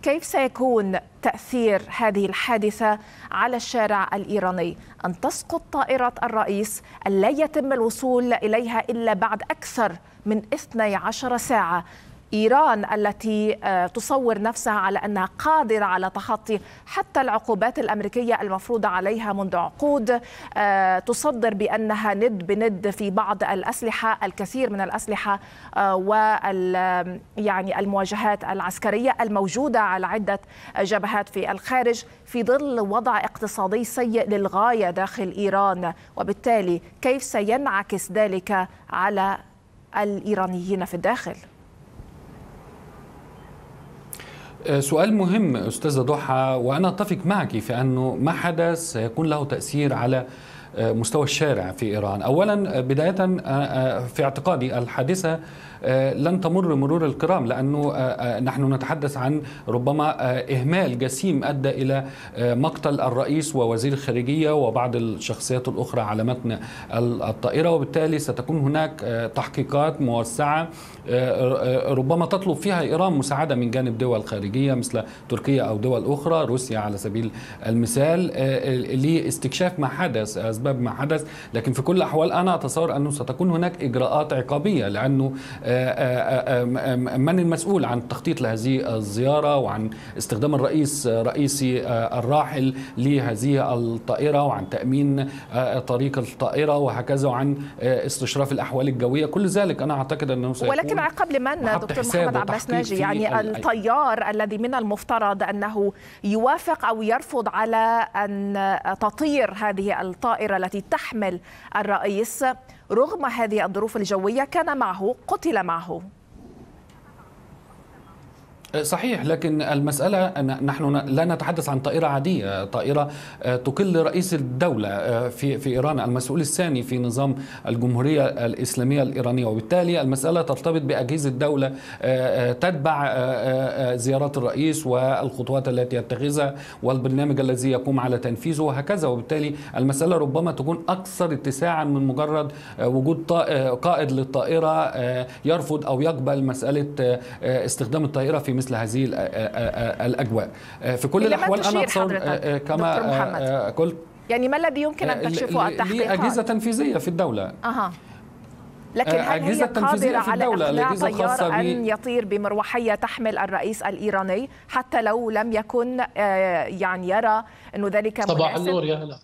كيف سيكون تأثير هذه الحادثة على الشارع الإيراني؟ أن تسقط طائرة الرئيس، أن لا يتم الوصول إليها إلا بعد أكثر من 12 ساعة. إيران التي تصور نفسها على أنها قادرة على تخطي حتى العقوبات الأمريكية المفروضة عليها منذ عقود، تصدر بأنها ند بند في بعض الأسلحة، الكثير من الأسلحة يعني المواجهات العسكرية الموجودة على عدة جبهات في الخارج، في ظل وضع اقتصادي سيء للغاية داخل إيران. وبالتالي كيف سينعكس ذلك على الإيرانيين في الداخل؟ سؤال مهم أستاذة ضحى، وأنا أتفق معك في أنه ما حدث سيكون له تأثير على مستوى الشارع في إيران. أولا بداية في اعتقادي الحادثة لن تمر مرور الكرام، لأنه نحن نتحدث عن ربما إهمال جسيم أدى إلى مقتل الرئيس ووزير الخارجية وبعض الشخصيات الأخرى على متن الطائرة، وبالتالي ستكون هناك تحقيقات موسعة ربما تطلب فيها إيران مساعدة من جانب دول خارجية مثل تركيا أو دول أخرى، روسيا على سبيل المثال، لاستكشاف ما حدث، أسباب ما حدث. لكن في كل الأحوال أنا أتصور أنه ستكون هناك إجراءات عقابية، لأنه من المسؤول عن التخطيط لهذه الزيارة وعن استخدام رئيسي الراحل لهذه الطائرة وعن تأمين طريق الطائرة وهكذا، وعن استشراف الأحوال الجوية. كل ذلك أنا أعتقد أنه سيكون، ولكن عقاب لمن دكتور محمد عباس ناجي؟ يعني الطيار الذي من المفترض أنه يوافق أو يرفض على أن تطير هذه الطائرة التي تحمل الرئيس رغم هذه الظروف الجوية كان معه، قتل معه. صحيح، لكن المسألة نحن لا نتحدث عن طائرة عادية، طائرة تقل رئيس الدولة في إيران، المسؤول الثاني في نظام الجمهورية الإسلامية الإيرانية، وبالتالي المسألة ترتبط بأجهزة الدولة تتبع زيارات الرئيس والخطوات التي يتخذها والبرنامج الذي يقوم على تنفيذه وهكذا. وبالتالي المسألة ربما تكون أكثر اتساعا من مجرد وجود قائد للطائرة يرفض أو يقبل مسألة استخدام الطائرة في مثل هذه الأجواء. في كل الأحوال أنا أتصور كما قلت، يعني ما الذي يمكن أن تكشفه التحقيقات؟ أجهزة تنفيذية في الدولة. لكن هل هي قادرة على إقناع طيار أن يطير بمروحية تحمل الرئيس الإيراني حتى لو لم يكن يعني يرى أنه ذلك مناسب؟ صباح النور يا هلا.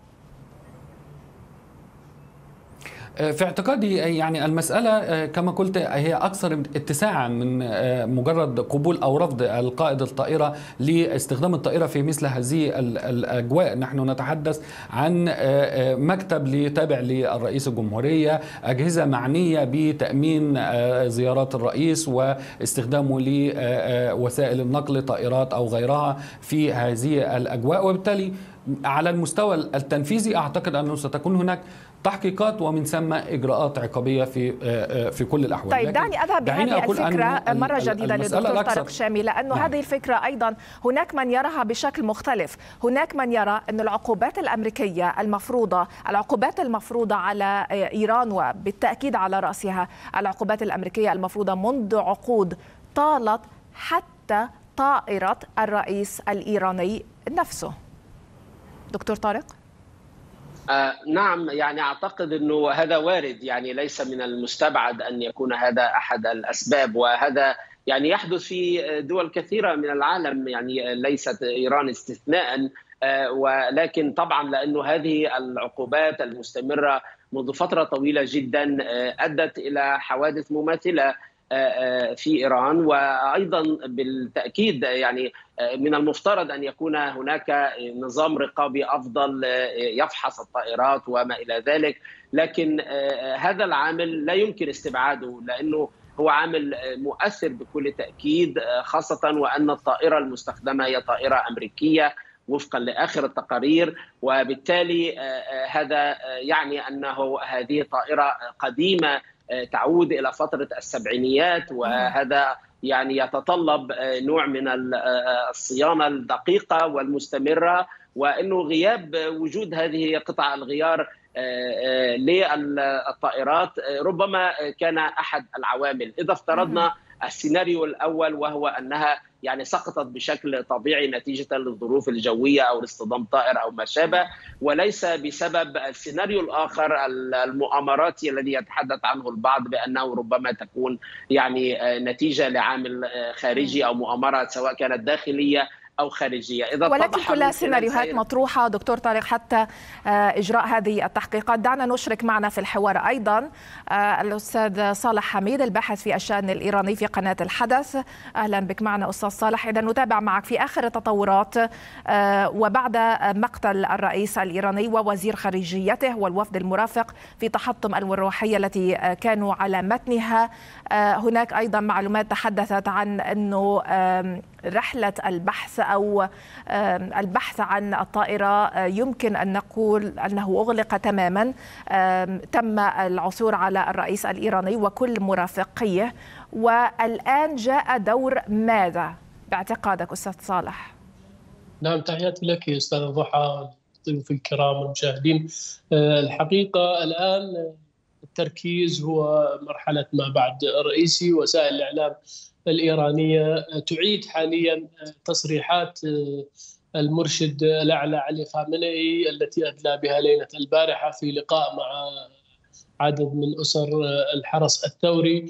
في اعتقادي يعني المسألة كما قلت هي أكثر اتساعا من مجرد قبول أو رفض القائد الطائرة لاستخدام الطائرة في مثل هذه الأجواء. نحن نتحدث عن مكتب تابع للرئيس الجمهورية، أجهزة معنية بتأمين زيارات الرئيس واستخدامه لوسائل النقل، طائرات أو غيرها في هذه الأجواء. وبالتالي على المستوى التنفيذي أعتقد أنه ستكون هناك تحقيقات ومن ثم إجراءات عقابية في كل الأحوال. طيب دعني أذهب بهذه الفكرة مرة جديدة للدكتور طارق شامي، لأنه هذه الفكرة أيضا هناك من يراها بشكل مختلف. هناك من يرى أن العقوبات الأمريكية العقوبات المفروضة على إيران، وبالتأكيد على رأسها العقوبات الأمريكية المفروضة منذ عقود، طالت حتى طائرة الرئيس الإيراني نفسه. دكتور طارق؟ نعم، يعني أعتقد أنه هذا وارد، يعني ليس من المستبعد أن يكون هذا أحد الأسباب، وهذا يعني يحدث في دول كثيرة من العالم، يعني ليست إيران استثناء. ولكن طبعا لأنه هذه العقوبات المستمرة منذ فترة طويلة جدا أدت إلى حوادث مماثلة في إيران، وأيضا بالتأكيد يعني من المفترض أن يكون هناك نظام رقابي أفضل يفحص الطائرات وما إلى ذلك. لكن هذا العامل لا يمكن استبعاده، لأنه هو عامل مؤثر بكل تأكيد، خاصة وأن الطائرة المستخدمة هي طائرة أمريكية وفقا لآخر التقارير، وبالتالي هذا يعني أنه هذه طائرة قديمة تعود إلى فترة السبعينيات، وهذا يعني يتطلب نوع من الصيانة الدقيقة والمستمرة، وأنه غياب وجود هذه قطع الغيار للطائرات ربما كان أحد العوامل. إذا افترضنا السيناريو الأول، وهو أنها يعني سقطت بشكل طبيعي نتيجة للظروف الجوية أو لاصطدام طائر أو ما شابه، وليس بسبب السيناريو الآخر المؤامراتي الذي يتحدث عنه البعض بأنه ربما تكون يعني نتيجة لعامل خارجي أو مؤامرة سواء كانت داخلية أو خارجية. إذا ولكن كلها سيناريوهات مطروحة دكتور طارق حتى إجراء هذه التحقيقات. دعنا نشرك معنا في الحوار أيضا الأستاذ صالح حميد الباحث في الشأن الإيراني في قناة الحدث. أهلا بك معنا أستاذ صالح. إذا نتابع معك في آخر التطورات وبعد مقتل الرئيس الإيراني ووزير خارجيته والوفد المرافق في تحطم المروحية التي كانوا على متنها. هناك أيضا معلومات تحدثت عن أنه رحلة البحث أو البحث عن الطائرة يمكن أن نقول أنه أغلق تماما. تم العثور على الرئيس الإيراني وكل مرافقيه، والآن جاء دور ماذا باعتقادك أستاذ صالح؟ نعم، تحياتي لك أستاذ ضحى والضيوف الكرام والمشاهدين. الحقيقة الآن التركيز هو مرحلة ما بعد الرئيسي. وسائل الإعلام الإيرانية تعيد حاليا تصريحات المرشد الأعلى علي خامنئي التي أدلى بها ليلة البارحة في لقاء مع عدد من أسر الحرس الثوري،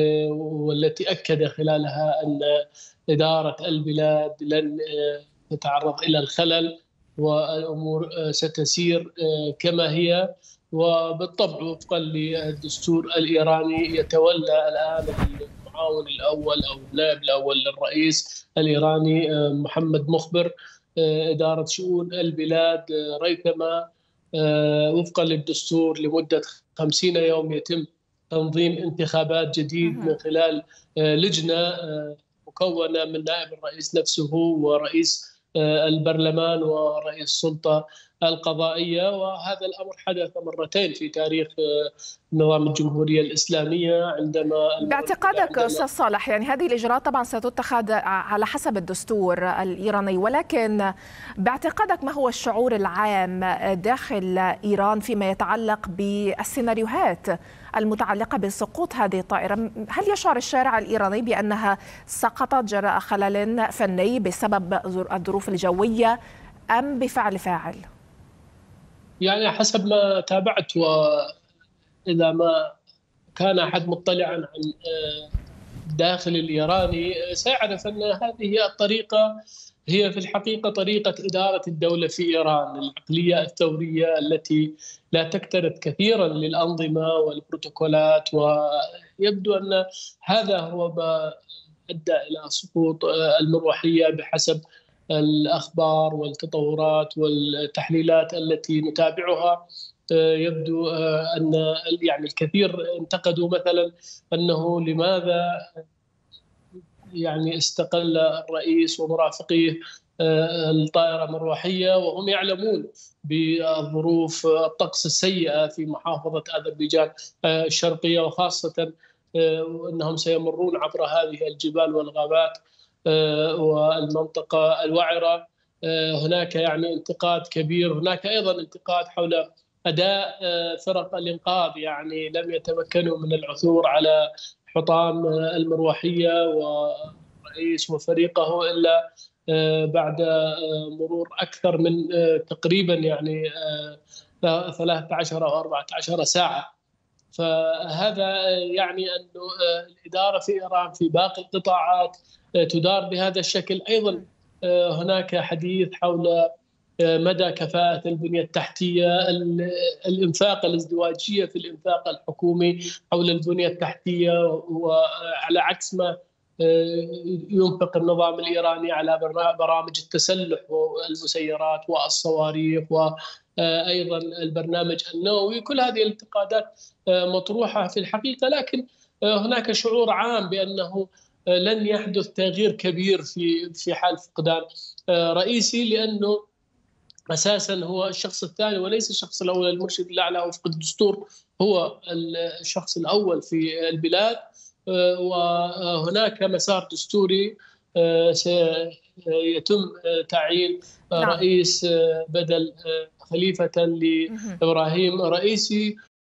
والتي أكد خلالها أن إدارة البلاد لن تتعرض إلى الخلل والأمور ستسير كما هي. وبالطبع وفقا للدستور الإيراني يتولى الآن المعاون الأول أو النائب الأول للرئيس الإيراني محمد مخبر إدارة شؤون البلاد، ريثما وفقا للدستور لمدة 50 يوم يتم تنظيم انتخابات جديد من خلال لجنة مكونة من نائب الرئيس نفسه ورئيس البرلمان ورئيس السلطة القضائية. وهذا الأمر حدث مرتين في تاريخ نظام الجمهورية الإسلامية. عندما باعتقادك أستاذ صالح يعني هذه الإجراءات طبعا ستتخذ على حسب الدستور الإيراني، ولكن باعتقادك ما هو الشعور العام داخل إيران فيما يتعلق بالسيناريوهات المتعلقة بسقوط هذه الطائرة؟ هل يشعر الشارع الإيراني بأنها سقطت جراء خلل فني بسبب الظروف الجوية أم بفعل فاعل؟ يعني حسب ما تابعت، وإذا ما كان أحد مطلعا عن الداخل الإيراني سيعرف أن هذه الطريقة هي في الحقيقة طريقة إدارة الدولة في إيران، العقلية الثورية التي لا تكترث كثيرا للأنظمة والبروتوكولات. ويبدو أن هذا هو ما أدى إلى سقوط المروحية بحسب الأخبار والتطورات والتحليلات التي نتابعها. يبدو أن يعني الكثير انتقدوا مثلا أنه لماذا يعني استقل الرئيس ومرافقيه الطائرة مروحية وهم يعلمون بالظروف الطقس السيئة في محافظة أذربيجان الشرقية، وخاصة أنهم سيمرون عبر هذه الجبال والغابات والمنطقة الوعرة. هناك يعني انتقاد كبير. هناك أيضا انتقاد حول أداء فرق الإنقاذ، يعني لم يتمكنوا من العثور على حطام المروحية والرئيس وفريقه إلا بعد مرور أكثر من تقريبا يعني 13 أو 14 ساعة. فهذا يعني أن الإدارة في إيران في باقي القطاعات تدار بهذا الشكل. أيضا هناك حديث حول مدى كفاءة البنية التحتية، الإنفاق، الازدواجية في الإنفاق الحكومي حول البنية التحتية، وعلى عكس ما ينفق النظام الإيراني على برامج التسلح والمسيرات والصواريخ وأيضا البرنامج النووي. كل هذه الانتقادات مطروحة في الحقيقة، لكن هناك شعور عام بأنه لن يحدث تغيير كبير في حال فقدان رئيسي، لأنه أساسا هو الشخص الثاني وليس الشخص الأول. المرشد الأعلى وفق الدستور هو الشخص الأول في البلاد، وهناك مسار دستوري سيتم تعيين رئيس بدل خليفة لإبراهيم رئيسي.